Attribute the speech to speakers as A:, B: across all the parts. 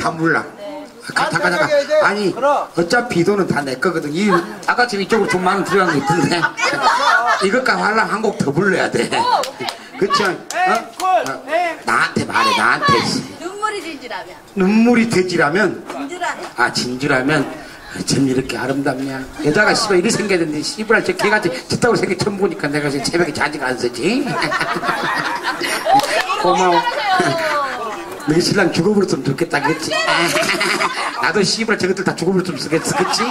A: 다 몰라. 잠깐. 아니, 어차피 이 돈은 다 내 거거든. 아까 지금 이쪽으로 돈 많은 들어간 거 있던데. 이것까지 하려면 한 곡 더 불러야 돼. 그쵸? 나한테 말해, 나한테.
B: 눈물이 진지라면.
A: 눈물이 돼지라면?
B: 진지라면.
A: 아, 진주라면? 전 이렇게 아름답냐? 여자가 씨발 이리 생겨야 되는데, 씨발 저 개같이 저따구로 생겨 처음 보니까 내가 지금 새벽에 자지가 안 쓰지? 고마워. 너 신랑 죽어버렸으면 좋겠다, 그치? 나도 씨발 저것들 다 죽어버렸으면 좋겠어, 그치?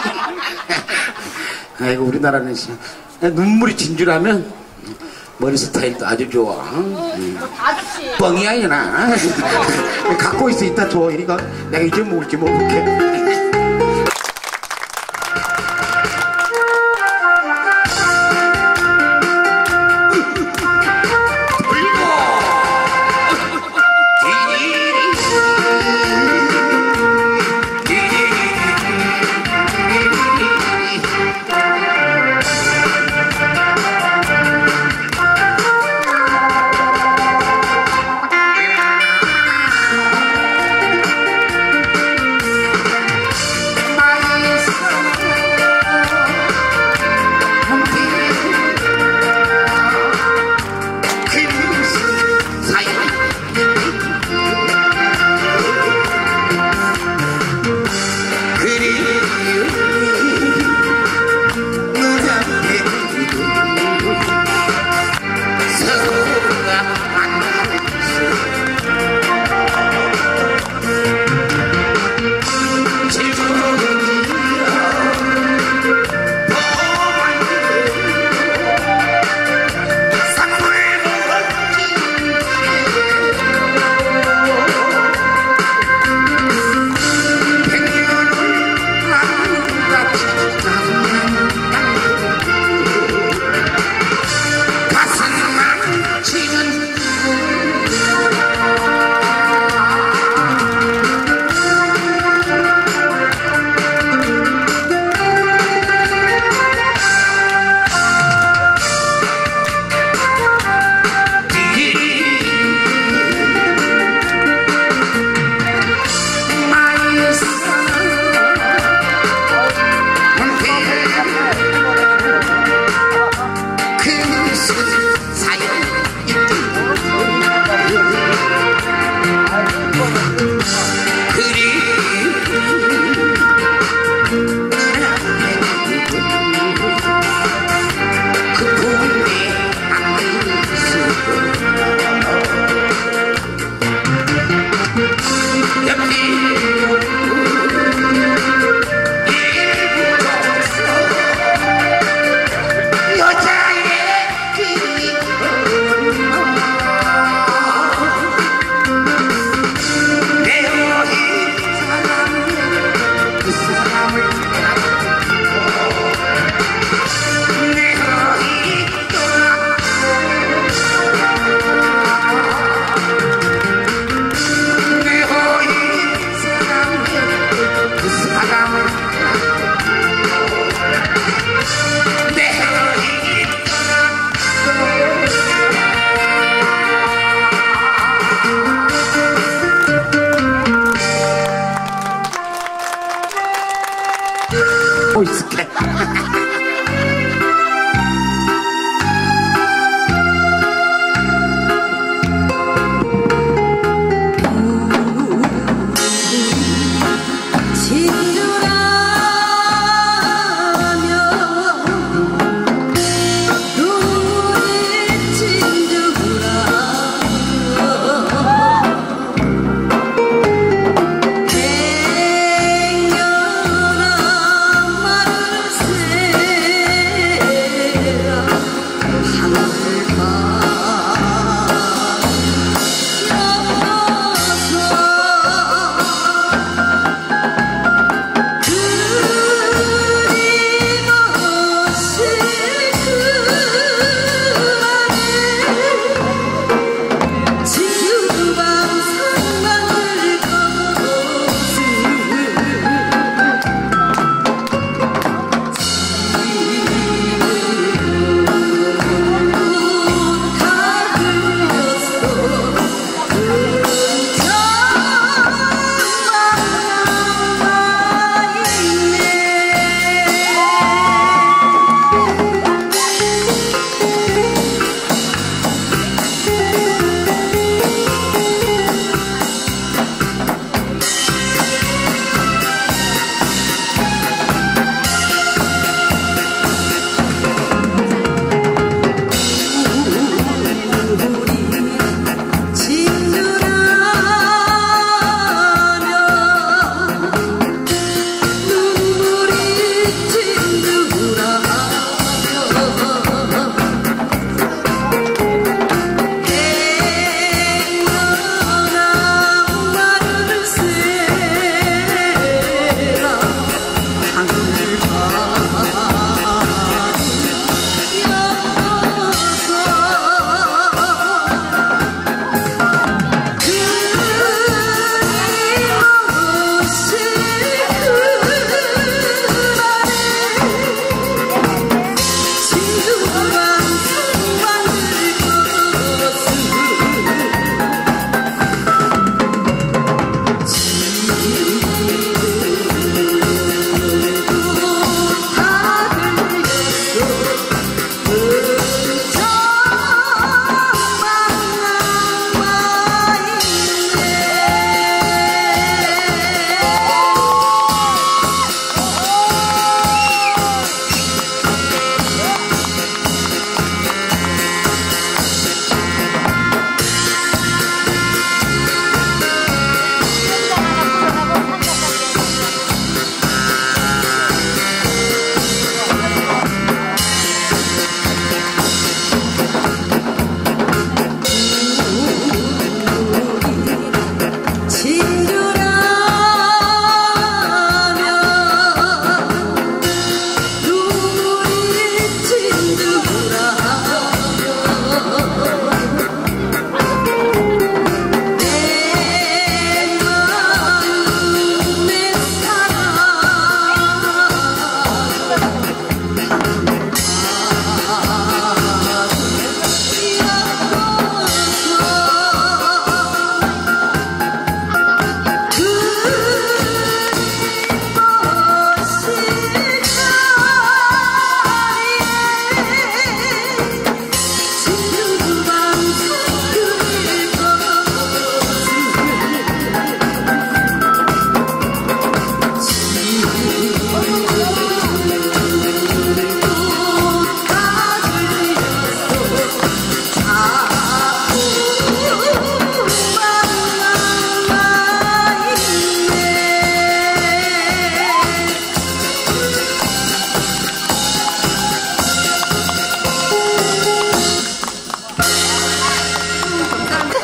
A: 아이고, 우리나라는 눈물이 진주라면 머리 스타일도 아주 좋아.
B: 아저씨.
A: 뻥이야, 이나. 갖고 있어, 이따 줘. 이거 내가 이제 먹을지 먹을게.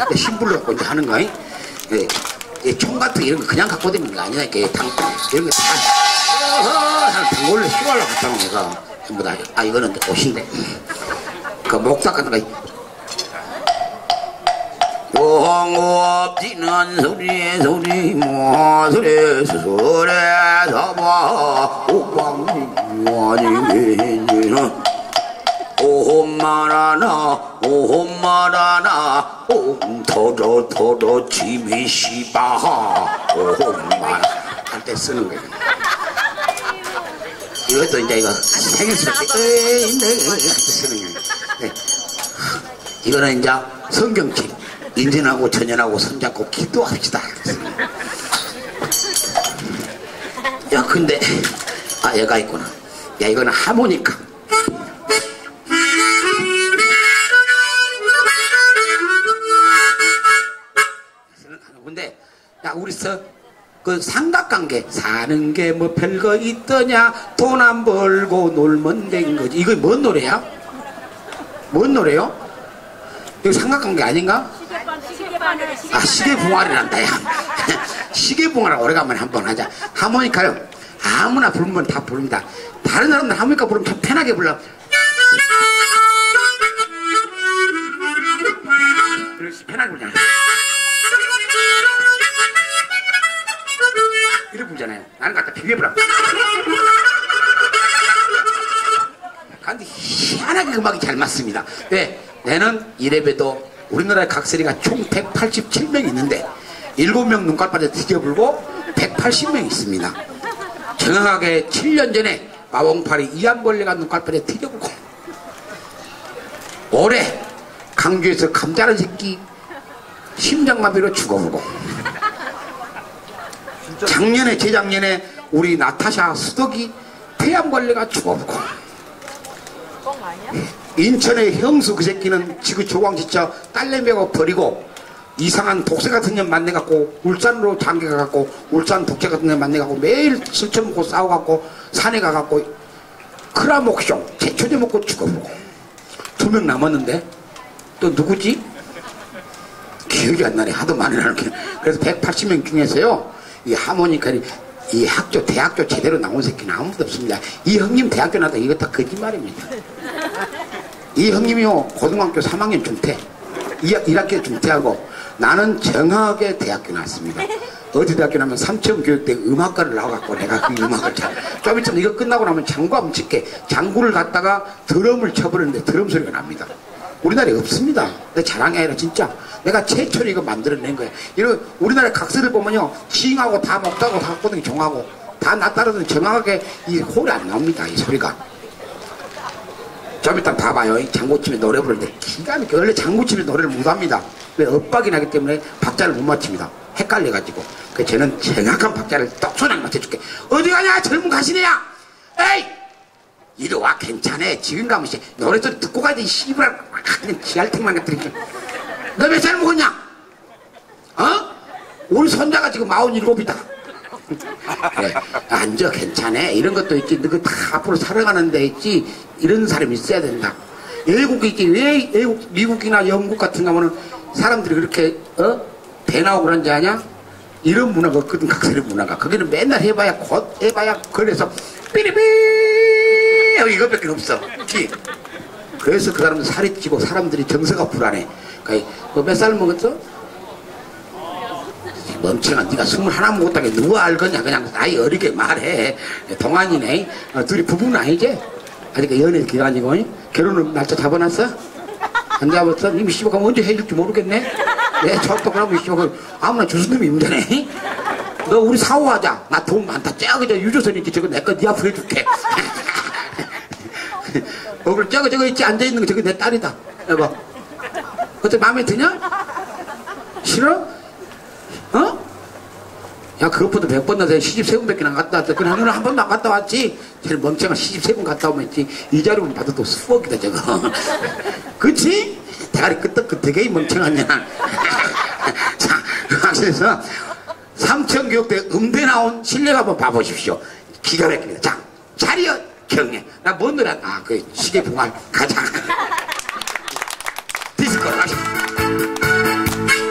A: 심불로 갖고 이제 하는 거야. 총 같은 거 이런 거 그냥 갖고 다니는 거 아니야. 이렇게 당, 이런 거 다, 단골로 휘발로 갖다 놓은 거가 전부 다. 아, 이거는 옷인데. 그 목사 같은 거. 용업지는 소리 모서리에서 봐 옥방원이는 오홈마라나 터져 지미시바하 오홈마라 할 때 쓰는 거예요. 이것도 이제 이거 생일스럽게 할 때 쓰는 거예요. 네. 이거는 이제 성경책 인전하고 전연하고 손잡고 기도합시다. 야 근데 아 얘가 있구나. 야 이거는 하모니카. 근데 야 우리서 그 삼각관계 사는 게 뭐 별거 있더냐 돈 안 벌고 놀면 된 거지. 이거 뭔 노래야? 뭔 노래요? 이거 삼각관계 아닌가? 아 시계붕아리란다 야. 시계붕아리 오래간만에 한번 하자. 하모니카요 아무나 부르면 다 부릅니다. 다른 사람들 하모니카 부르면 참 편하게 불러. 그렇지 편하게 불잖아. 이렇게 불잖아요. 나는 갖다 비벼불어. 근데 희한하게 음악이 잘 맞습니다. 왜? 내는 이래봬도 우리나라의 각설이가 총 187명 있는데 7명 눈깔바닥에 뒤져불고 180명 있습니다. 정확하게 7년 전에 마봉파리 이한벌레가 눈깔바닥에 뒤져불고 올해 강주에서 감자는 새끼 심장마비로 죽어불고 작년에 재작년에 우리 나타샤 수덕이 폐암벌레가 죽어불고 인천의 형수 그 새끼는 지구 조광지쳐 딸내미하고 버리고 이상한 독새 같은 년 만나갖고 울산으로 장가가갖고 울산 독재 같은 년 만나갖고 매일 술 처먹고 싸워갖고 산에 가갖고 크라목숑 제초제 먹고 죽어보고 2명 남았는데 또 누구지? 기억이 안 나네. 하도 많이 나는. 그래서 180명 중에서요 이 하모니카리 이 학교 대학교 제대로 나온 새끼는 아무도 없습니다. 이 형님 대학교 나다 이거 다 거짓말입니다. 이 형님이요 고등학교 3학년 중퇴 1학기 중퇴하고 나는 정확하게 대학교 나왔습니다. 어디 대학교 나면 삼천교육대 음악과를 나와갖고 내가 그 음악을 좀 있으면 이거 끝나고 나면 장구 한번 칠게. 장구를 갖다가 드럼을 쳐버렸는데 드럼 소리가 납니다. 우리나라에 없습니다. 내 자랑이 아니라 진짜 내가 최초로 이거 만들어낸 거예요. 이런 우리나라 각서를 보면요 싱하고 다 먹다고 다 꼬등이 종하고 다 나 따르더니 정확하게 이 홀이 안 나옵니다. 이 소리가. 좀 이따 봐봐요. 이 장구치면 노래 부를 때 기가 막히게 원래 장구치면 노래를 못합니다. 왜 엇박이 나기 때문에 박자를 못 맞춥니다. 헷갈려가지고. 그래서 저는 정확한 박자를 똑소나게 맞춰줄게. 어디 가냐 젊은 가시네야. 에이 이리 와 괜찮아. 지금 가면 노래소리 듣고 가야 돼. 이 씨부랄 그냥 지할탱만 같으니까. 너 몇 살 먹었냐? 어? 우리 손자가 지금 47이다. 그래, 앉아 괜찮아. 이런 것도 있지. 너 그 다 앞으로 살아가는 데 있지. 이런 사람이 있어야 된다. 외국이 있지. 왜 외국, 미국이나 영국 같은 거 하면은 사람들이 그렇게 배 나오고 그런지 아냐? 이런 문화가 없거든. 각설의 문화가. 거기는 맨날 해봐야 곧 해봐야 그래서 삐리삐 이것밖에 없어. 그치? 그래서 그 사람은 살이 찌고 사람들이 정서가 불안해. 그러니까 너 몇 살 먹었어? 멍청아 네가 21 먹었다게 누가 알겠냐. 그냥 나이 어리게 말해. 동안이네. 둘이 부부는 아니지? 아직 연애 기간이고 결혼은 날짜 잡아놨어? 안 잡았어? 이미 씨발가 언제 해줄지 모르겠네. 내 저도 그러면 씨발가 아무나 주스님이 힘드네. 너 우리 사오하자. 나 돈 많다. 저거 유조선 있지. 저거 내 거 네 앞으로 해줄게. 그리고 저거 있지 앉아있는 거 저거 내 딸이다. 여보 어때 마음에 드냐? 싫어? 어? 야 그것보다 100번 나서 시집 3번밖에 안 갔다 왔어. 그래 하루는 한 번도 안 갔다 왔지. 제일 멍청한 시집 3번 갔다 오면 있지. 이 자리만 봐도 또 수억이다 저거. 그치? 대가리 끄떡끄떡해 멍청하냐. 자 그래서 삼천교육대 음대 나온 실력 한번 봐보십시오. 기가 막힙니다. 자 자리여 경례. 나 뭔 노래? 아 그 시계붕알 가자. 디스코로 가자.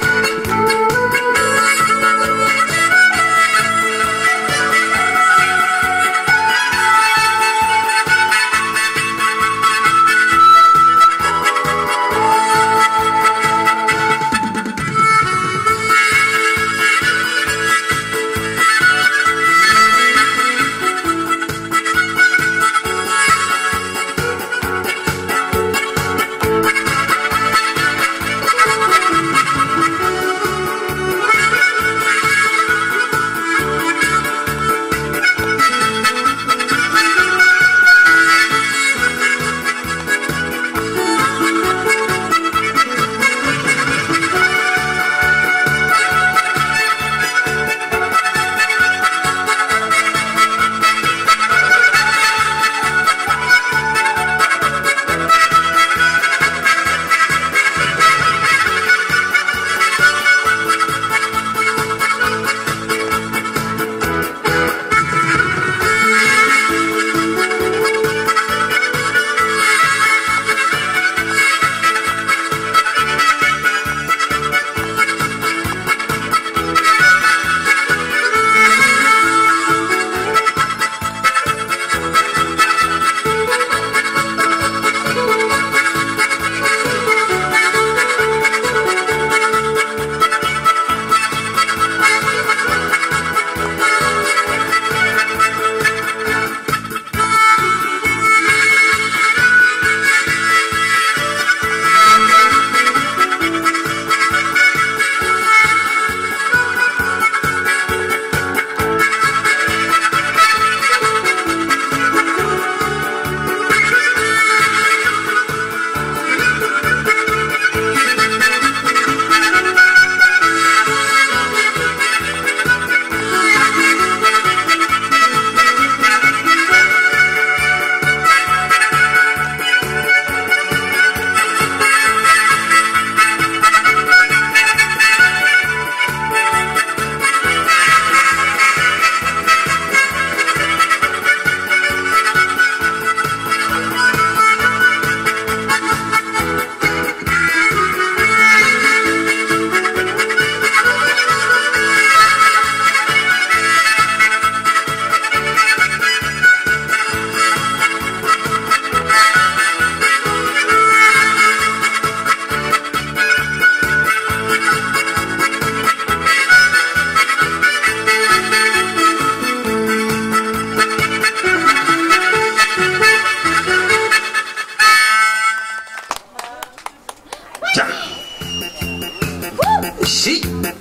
A: 시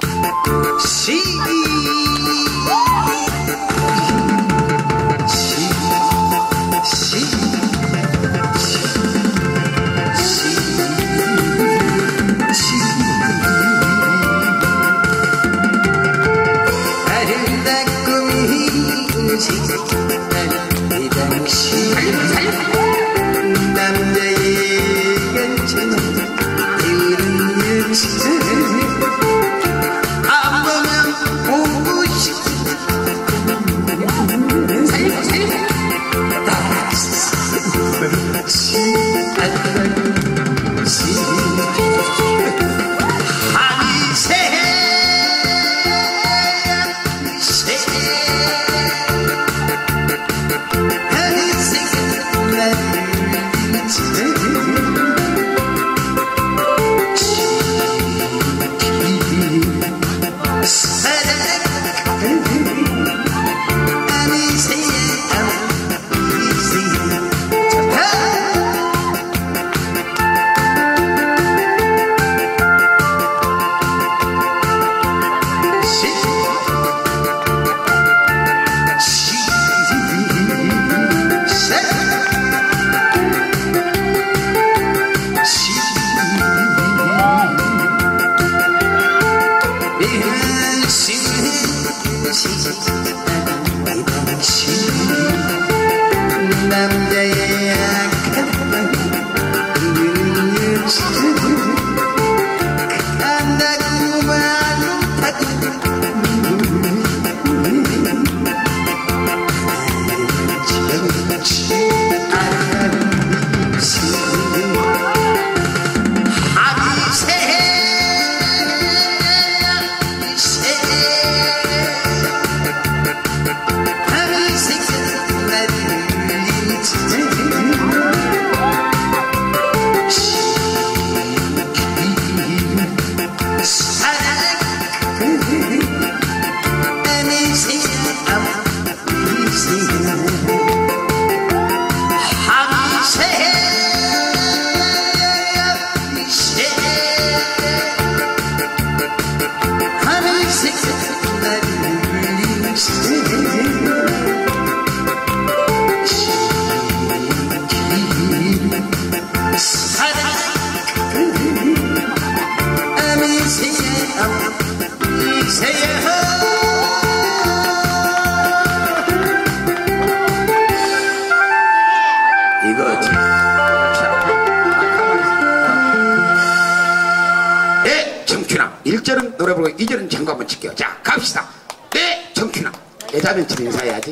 A: 이거지. 네, 정춘아. 1절은 노래 부르고 2절은 장구 한번 칠게요. 자, 갑시다. 네, 정춘아. 여자면 집 인사해야지.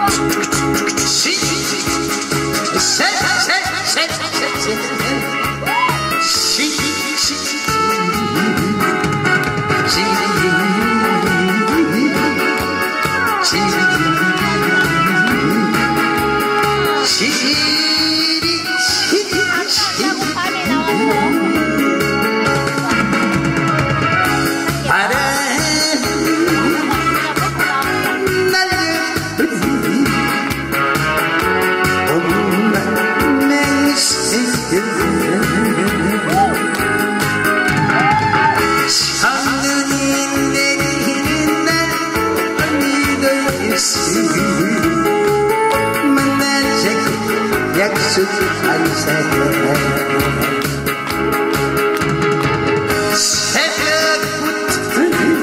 C: 약속한 사람 새벽부터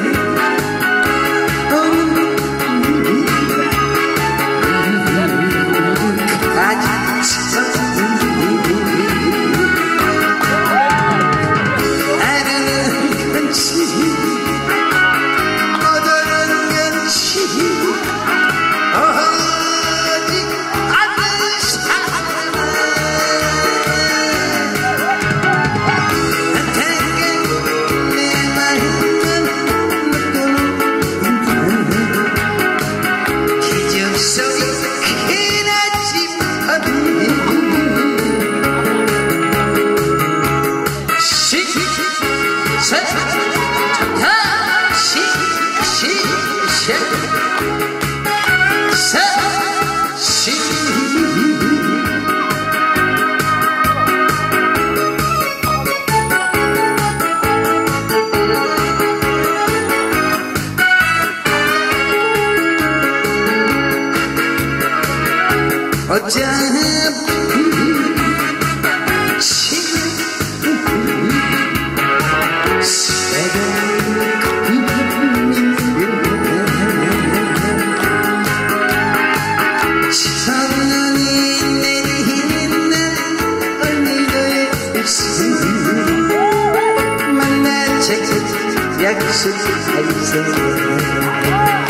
C: 나는 건지 못 오는 건지 약속한 사람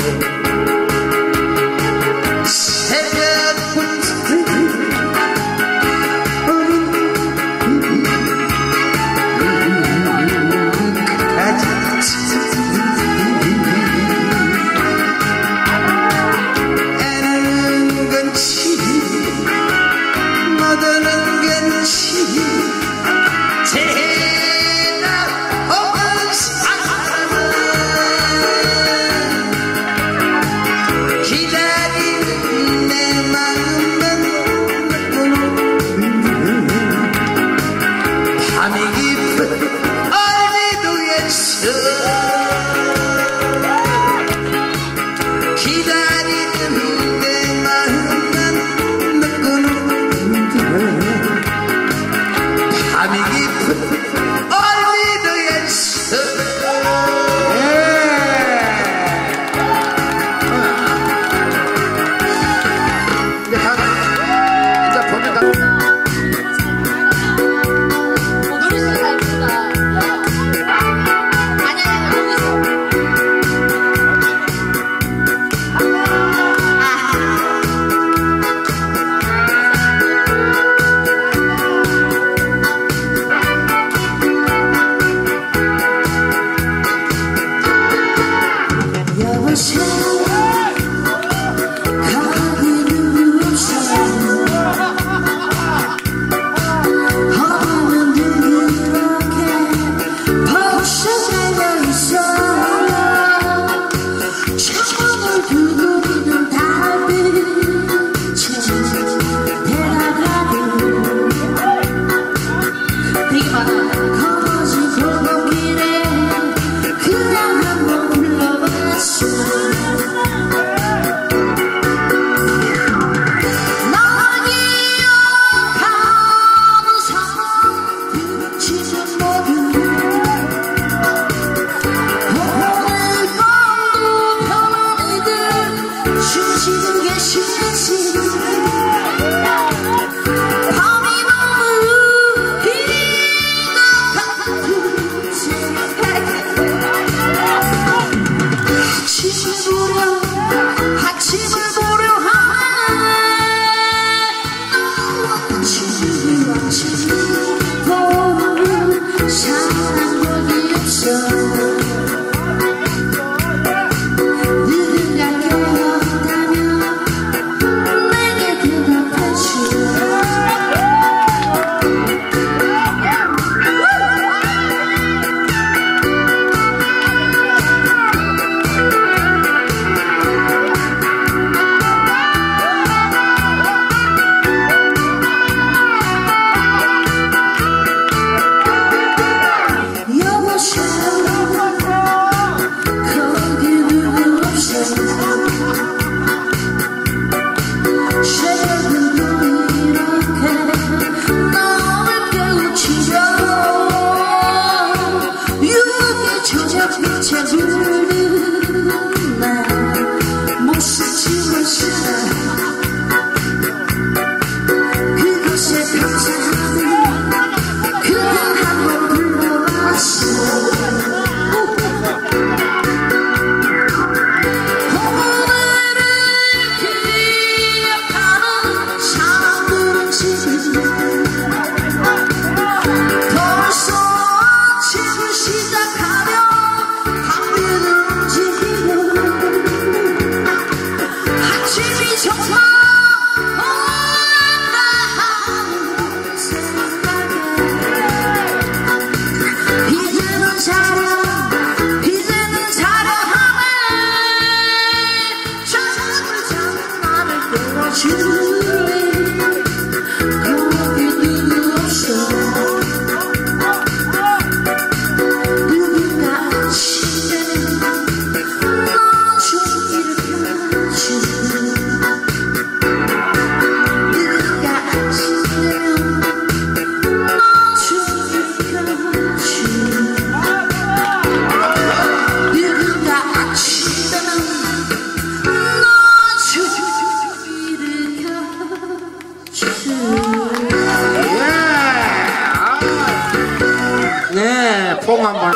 C: 아침을 보려 하네
A: 네, 뽕 한번.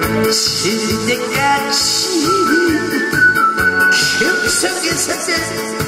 C: 실 때까지 그 속에서